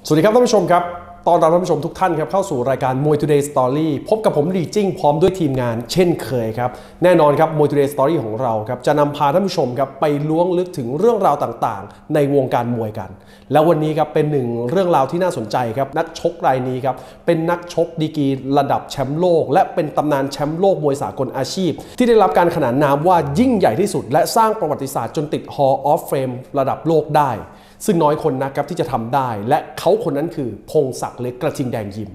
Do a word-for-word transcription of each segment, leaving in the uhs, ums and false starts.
สวัสดีครับท่านผู้ชมครับตอนรับท่านผู้ชมทุกท่านครับเข้าสู่รายการ Muay Today Story พบกับผมลีจิ้งพร้อมด้วยทีมงานเช่นเคยครับแน่นอนครับ Muay Today Story ของเราครับจะนำพาท่านผู้ชมครับไปล้วงลึกถึงเรื่องราวต่างๆในวงการมวยกันแล้ววันนี้ครับเป็นหนึ่งเรื่องราวที่น่าสนใจครับนักชกรายนี้ครับเป็นนักชกดีกรีระดับแชมป์โลกและเป็นตำนานแชมป์โลกมวยสากลอาชีพที่ได้รับการขนานนามว่ายิ่งใหญ่ที่สุดและสร้างประวัติศาสตร์จนติด Hall of Fame ระดับโลกได้ซึ่งน้อยคนนะครับที่จะทำได้และเขาคนนั้นคือพงศักดิ์เล็กกระทิงแดงยิม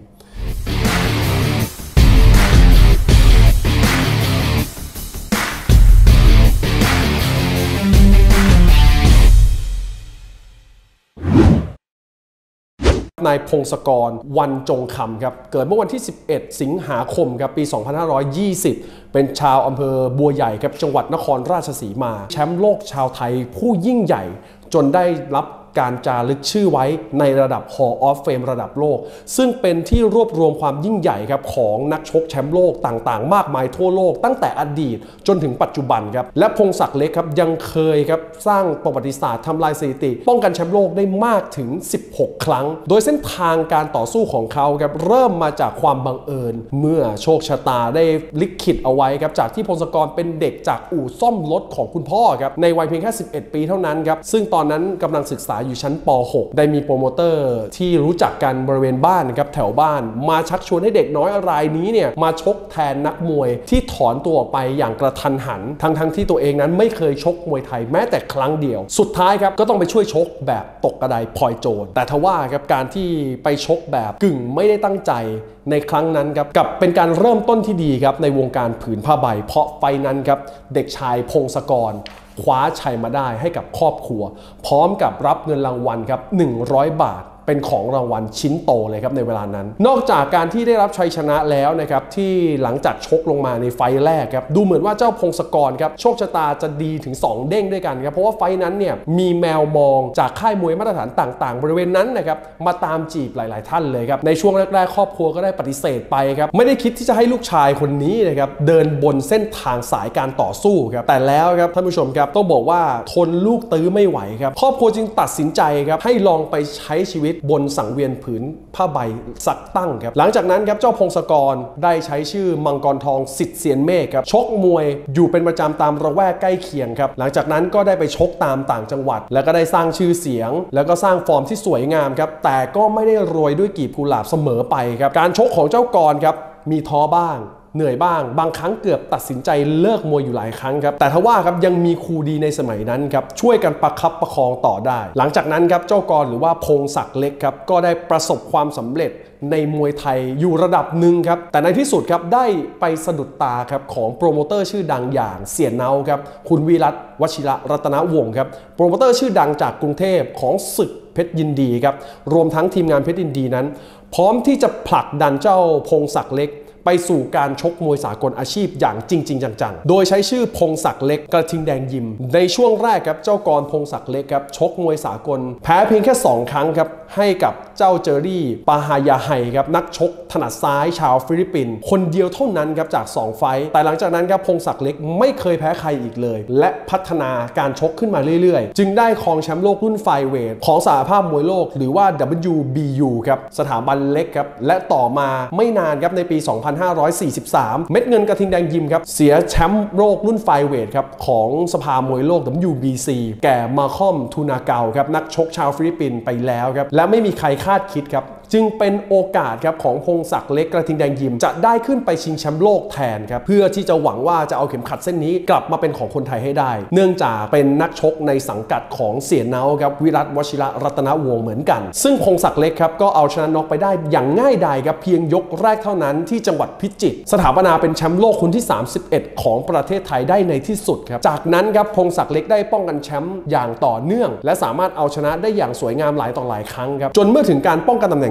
นายพงศกรวันจงคำครับเกิดเมื่อวันที่สิบเอ็ดสิงหาคมครับปีสองพันห้าร้อยยี่สิบเป็นชาวอำเภอบัวใหญ่ครับจังหวัดนครราชสีมาแชมป์โลกชาวไทยผู้ยิ่งใหญ่จนได้รับการจารึกชื่อไว้ในระดับ Hall of Fame ระดับโลกซึ่งเป็นที่รวบรวมความยิ่งใหญ่ครับของนักชกแชมป์โลกต่างๆมากมายทั่วโลกตั้งแต่อดีตจนถึงปัจจุบันครับและพงศักดิ์เล็กครับยังเคยครับสร้างประวัติศาสตร์ทำลายสถิติป้องกันแชมป์โลกได้มากถึงสิบหกครั้งโดยเส้นทางการต่อสู้ของเขาครับเริ่มมาจากความบังเอิญเมื่อโชคชะตาได้ลิขิตเอาไว้ครับจากที่พงศกรเป็นเด็กจากอู่ซ่อมรถของคุณพ่อครับในวัยเพียงแค่สิบเอ็ดปีเท่านั้นครับซึ่งตอนนั้นกำลังศึกษาอยู่ชั้นป หก ได้มีโปรโมเตอร์ที่รู้จักกันบริเวณบ้านนะครับแถวบ้านมาชักชวนให้เด็กน้อยรายนี้เนี่ยมาชกแทนนักมวยที่ถอนตัวออกไปอย่างกระทันหันทั้งทั้งที่ตัวเองนั้นไม่เคยชกมวยไทยแม้แต่ครั้งเดียวสุดท้ายครับก็ต้องไปช่วยชกแบบตกกระไดพลอยโจรแต่ทว่าครับการที่ไปชกแบบกึ่งไม่ได้ตั้งใจในครั้งนั้นครับกับเป็นการเริ่มต้นที่ดีครับในวงการผืนผ้าใบเพราะไฟนั้นครับเด็กชายพงศกรคว้าชัยมาได้ให้กับครอบครัวพร้อมกับรับเงินรางวัลครับหนึ่งร้อยบาทเป็นของรางวัลชิ้นโตเลยครับในเวลานั้นนอกจากการที่ได้รับชัยชนะแล้วนะครับที่หลังจากชกลงมาในไฟแรกครับดูเหมือนว่าเจ้าพงศกรครับโชคชะตาจะดีถึงสองเด้งด้วยกันครับเพราะว่าไฟนั้นเนี่ยมีแมวมองจากค่ายมวยมาตรฐานต่างๆบริเวณนั้นนะครับมาตามจีบหลายๆท่านเลยครับในช่วงแรกๆครอบครัวก็ได้ปฏิเสธไปครับไม่ได้คิดที่จะให้ลูกชายคนนี้นะครับเดินบนเส้นทางสายการต่อสู้ครับแต่แล้วครับท่านผู้ชมครับต้องบอกว่าทนลูกตื้อไม่ไหวครับครอบครัวจึงตัดสินใจครับให้ลองไปใช้ชีวิตบนสังเวียนผืนผ้าใบสักตั้งครับหลังจากนั้นครับเจ้าพงศกรได้ใช้ชื่อมังกรทองสิทธิ์เสียนเมฆครับชกมวยอยู่เป็นประจำตามระแวกใกล้เคียงครับหลังจากนั้นก็ได้ไปชกตามต่างจังหวัดแล้วก็ได้สร้างชื่อเสียงแล้วก็สร้างฟอร์มที่สวยงามครับแต่ก็ไม่ได้รวยด้วยกีบกุหลาบเสมอไปครับการชกของเจ้ากรครับมีท้อบ้างเหนื่อยบ้างบางครั้งเกือบตัดสินใจเลิกมวยอยู่หลายครั้งครับแต่ทว่าครับยังมีครูดีในสมัยนั้นครับช่วยกันประคับประคองต่อได้หลังจากนั้นครับเจ้ากรหรือว่าพงศักดิ์เล็กครับก็ได้ประสบความสำเร็จในมวยไทยอยู่ระดับหนึ่งครับแต่ในที่สุดครับได้ไปสะดุดตาครับของโปรโมเตอร์ชื่อดังอย่างเสี่ยเนาครับคุณวิรัตวชิระรัตนวงศ์ครับโปรโมเตอร์ชื่อดังจากกรุงเทพของศึกเพชรยินดีครับรวมทั้งทีมงานเพชรยินดีนั้นพร้อมที่จะผลักดันเจ้าพงศักดิ์เล็กไปสู่การชกมวยสากลอาชีพอย่างจริงๆจังๆโดยใช้ชื่อพงศักดิ์เล็กกระทิงแดงยิมในช่วงแรกครับเจ้ากรพงศักดิ์เล็กครับชกมวยสากลแพ้เพียงแค่สองครั้งครับให้กับเจ้าเจอรี่ปาฮายาไฮครับนักชกถนัดซ้ายชาวฟิลิปปินส์คนเดียวเท่านั้นครับจากสองไฟต์แต่หลังจากนั้นครับพงศักดิ์เล็กไม่เคยแพ้ใครอีกเลยและพัฒนาการชกขึ้นมาเรื่อยๆจึงได้ครองแชมป์โลกรุ่นไฟเวทของสหภาพมวยโลกหรือว่า ดับเบิลยู บี ยู ครับสถาบันเล็กครับและต่อมาไม่นานครับในปี สองพันห้าร้อยสี่สิบสาม เม็ดเงินกระทิงแดงยิมครับเสียแชมป์โลกรุ่นไฟเวทครับของสภามวยโลก ดับเบิลยู บี ซี แก่มาคอมทูนาเกาครับนักชกชาวฟิลิปปินส์ไปแล้วครับและไม่มีใครคาดคิดครับจึงเป็นโอกาสครับของพงศักดิ์เล็กกระทิงแดงยิมจะได้ขึ้นไปชิงแชมป์โลกแทนครับเพื่อที่จะหวังว่าจะเอาเข็มขัดเส้นนี้กลับมาเป็นของคนไทยให้ได้เนื่องจากเป็นนักชกในสังกัดของเสี่ยเนาครับวิรัตวชิระรัตนวงศ์เหมือนกันซึ่งพงศักดิ์เล็กครับก็เอาชนะน็อกไปได้อย่างง่ายดายครับเพียงยกแรกเท่านั้นที่จังหวัดพิจิตรสถาปนาเป็นแชมป์โลกคนที่สามสิบเอ็ดของประเทศไทยได้ในที่สุดครับจากนั้นครับพงศักดิ์เล็กได้ป้องกันแชมป์อย่างต่อเนื่องและสามารถเอาชนะได้อย่างสวยงามหลายต่อหลายครั้งครับจนเมื่อถึงการป้องกันตำแหน่ง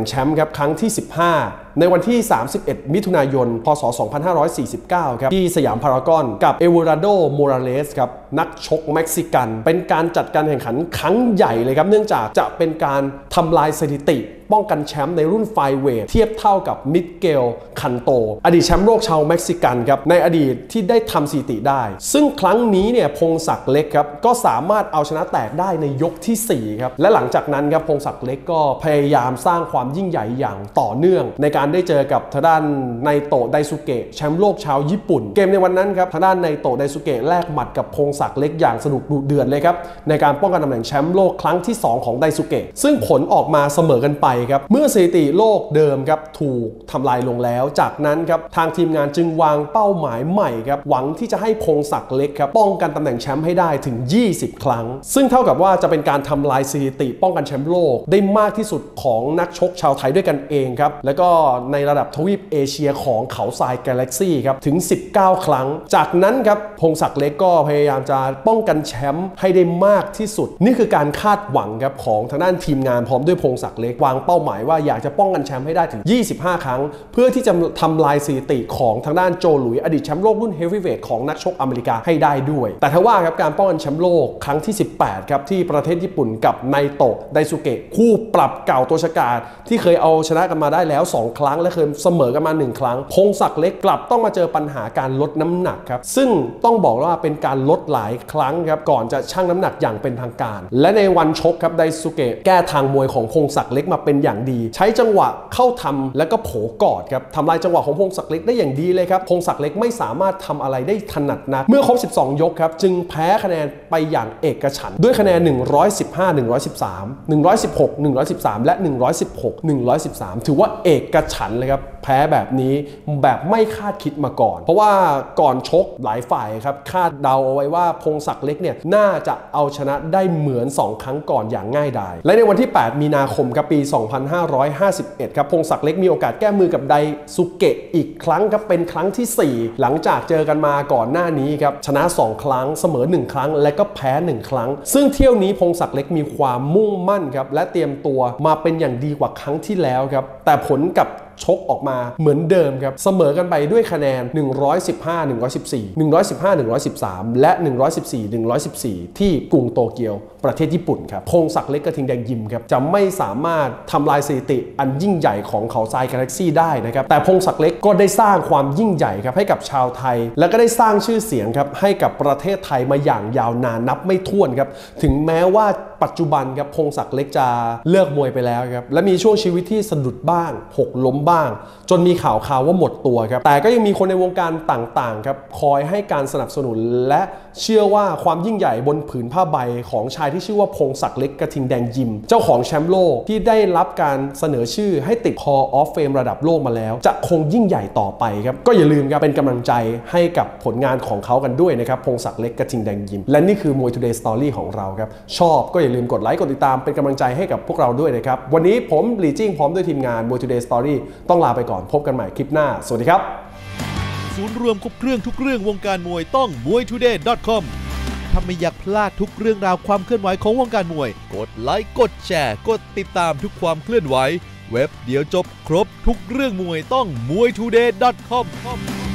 แชมป์ครับครั้งที่สิบห้าในวันที่สามสิบเอ็ดมิถุนายนพศสองพันห้าร้อยสี่สิบเก้าครับที่สยามพารากอนกับเอเวอราโดโมราเลสครับนักชกเม็กซิกันเป็นการจัดการแข่งขันครั้งใหญ่เลยครับเนื่องจากจะเป็นการทำลายสถิติป้องกันแชมป์ในรุ่นไฟเวทเทียบเท่ากับมิเกลคันโตอดีตแชมป์โลกชาวเม็กซิกันครับในอดีตที่ได้ทำสถิติได้ซึ่งครั้งนี้เนี่ยพงศักดิ์เล็กครับก็สามารถเอาชนะแตกได้ในยกที่สี่ครับและหลังจากนั้นครับพงศักดิ์เล็กก็พยายามสร้างความยิ่งใหญ่อย่างต่อเนื่องในการได้เจอกับทางด้านไนโตะไดซุเกะแชมป์โลกชาวญี่ปุ่นเกมในวันนั้นครับทางด้านไนโตะไดซุเกะแลกหมัดกับพงศักดิ์เล็กอย่างสนุกดุเดือดเลยครับในการป้องกันตำแหน่งแชมป์โลกครั้งที่สองของไดซุเกะซึ่งผลออกมาเสมอกันไปครับเมื่อสถิติโลกเดิมครับถูกทำลายลงแล้วจากนั้นครับทางทีมงานจึงวางเป้าหมายใหม่ครับหวังที่จะให้พงศักดิ์เล็กครับป้องกันตำแหน่งแชมป์ให้ได้ถึงยี่สิบครั้งซึ่งเท่ากับว่าจะเป็นการทำลายสถิติป้องกันแชมป์โลกได้มากที่สุดของนักชกชาวไทยด้วยกันเองครับแล้วก็ในระดับทวีปเอเชียของเขาทรายกาแล็กซี่ครับถึงสิบเก้าครั้งจากนั้นครับพงศักดิ์เล็กก็พยายามจะป้องกันแชมป์ให้ได้มากที่สุดนี่คือการคาดหวังครับของทางด้านทีมงานพร้อมด้วยพงศักดิ์เล็กวางเป้าหมายว่าอยากจะป้องกันแชมป์ให้ได้ถึงยี่สิบห้าครั้งเพื่อที่จะทำลายสถิติของทางด้านโจหลุยอดีตแชมป์โลกรุ่นเฮฟวีเวทของนักชกอเมริกาให้ได้ด้วยแต่ทว่าครับการป้องกันแชมป์โลกครั้งที่สิบแปดครับที่ประเทศญี่ปุ่นกับไนโตะไดซุเกะคู่ปรับเก่าตัวฉกาจที่เคยเอาชนะกันมาได้แล้วสองครั้งและเคยเสมอกันมาหนึ่งครั้งพงศักดิ์เล็กกลับต้องมาเจอปัญหาการลดน้ำหนักครับซึ่งต้องบอกว่าเป็นการลดหลายครั้งครับก่อนจะชั่งน้ำหนักอย่างเป็นทางการและในวันชกครับไดซุเกะแก้ทางมวยของพงศักดิ์เล็กมาเป็นอย่างดีใช้จังหวะเข้าทำแล้วก็โผกอดครับทำลายจังหวะของพงศักดิ์เล็กได้อย่างดีเลยครับพงศักดิ์เล็กไม่สามารถทำอะไรได้ถนัดนักเมื่อครบสิบสองยกครับจึงแพ้คะแนนไปอย่างเอกฉันท์ด้วยคะแนนหนึ่งร้อยสิบห้า หนึ่งร้อยสิบสาม หนึ่งร้อยสิบหก หนึ่งร้อยสิบสามและหนึ่งร้อยสิบหก หนึ่งร้อยสิบสามถือว่าเอกฉันท์เลยครับแพ้แบบนี้แบบไม่คาดคิดมาก่อนเพราะว่าก่อนชกหลายฝ่ายครับคาดเดาเอาไว้ว่าพงศักดิ์เล็กเนี่ยน่าจะเอาชนะได้เหมือนสองครั้งก่อนอย่างง่ายดายและในวันที่แปดมีนาคมครับปีสองพันห้าร้อยห้าสิบเอ็ดครับพงศักดิ์เล็กมีโอกาสแก้มือกับไดซุเกะอีกครั้งครับเป็นครั้งที่สี่หลังจากเจอกันมาก่อนหน้านี้ครับชนะสองครั้งเสมอหนึ่งครั้งและก็แพ้หนึ่งครั้งซึ่งเที่ยวนี้พงศักดิ์เล็กมีความมุ่งมั่นครับและเตรียมตัวมาเป็นอย่างดีกว่าครั้งที่แล้วครับแต่ผลกับชกออกมาเหมือนเดิมครับเสมอกันไปด้วยคะแนนหนึ่งร้อยสิบห้า หนึ่งร้อยสิบสี่ หนึ่งร้อยสิบห้า หนึ่งร้อยสิบสามและหนึ่งร้อยสิบสี่ หนึ่งร้อยสิบสี่ที่กรุงโตเกียวประเทศญี่ปุ่นครับพงศักดิ์เล็กกระทิงแดงยิมครับจะไม่สามารถทำลายสถิติอันยิ่งใหญ่ของเขาทรายกาแล็กซี่ได้นะครับแต่พงศักดิ์เล็กก็ได้สร้างความยิ่งใหญ่ครับให้กับชาวไทยและก็ได้สร้างชื่อเสียงครับให้กับประเทศไทยมาอย่างยาวนานนับไม่ถ้วนครับถึงแม้ว่าปัจจุบันครับพงศักดิ์เล็กจะเลิกมวยไปแล้วครับและมีช่วงชีวิตที่สะดุดบ้างหกล้มบ้างจนมีข่าวข่าวว่าหมดตัวครับแต่ก็ยังมีคนในวงการต่างๆครับคอยให้การสนับสนุนและเชื่อว่าความยิ่งใหญ่บนผืนผ้าใบของชายที่ชื่อว่าพงศักดิ์เล็กกระทิงแดงยิมเจ้าของแชมป์โลกที่ได้รับการเสนอชื่อให้ติด Hall of Fame ระดับโลกมาแล้วจะคงยิ่งใหญ่ต่อไปครับก็อย่าลืมครับเป็นกำลังใจให้กับผลงานของเขากันด้วยนะครับพงศักดิ์เล็กกระทิงแดงยิมและนี่คือมวย Today Story ของเราครับชอบก็อย่าลืมกดไลค์กดติดตามเป็นกำลังใจให้กับพวกเราด้วยนะครับวันนี้ผมหลี่จิ้งพร้อมด้วยทีมงานมวย Today Story ต้องลาไปก่อนพบกันใหม่คลิปหน้าสวัสดีครับศูนย์รวมครบเครื่องทุกเรื่องวงการมวยต้องมวยทูเดย์ ดอท คอม ถ้าไม่อยากพลาดทุกเรื่องราวความเคลื่อนไหวของวงการมวยกดไลค์กดแชร์กดติดตามทุกความเคลื่อนไหวเว็บเดียวจบครบทุกเรื่องมวยต้องมวยทูเดย์ ดอท คอม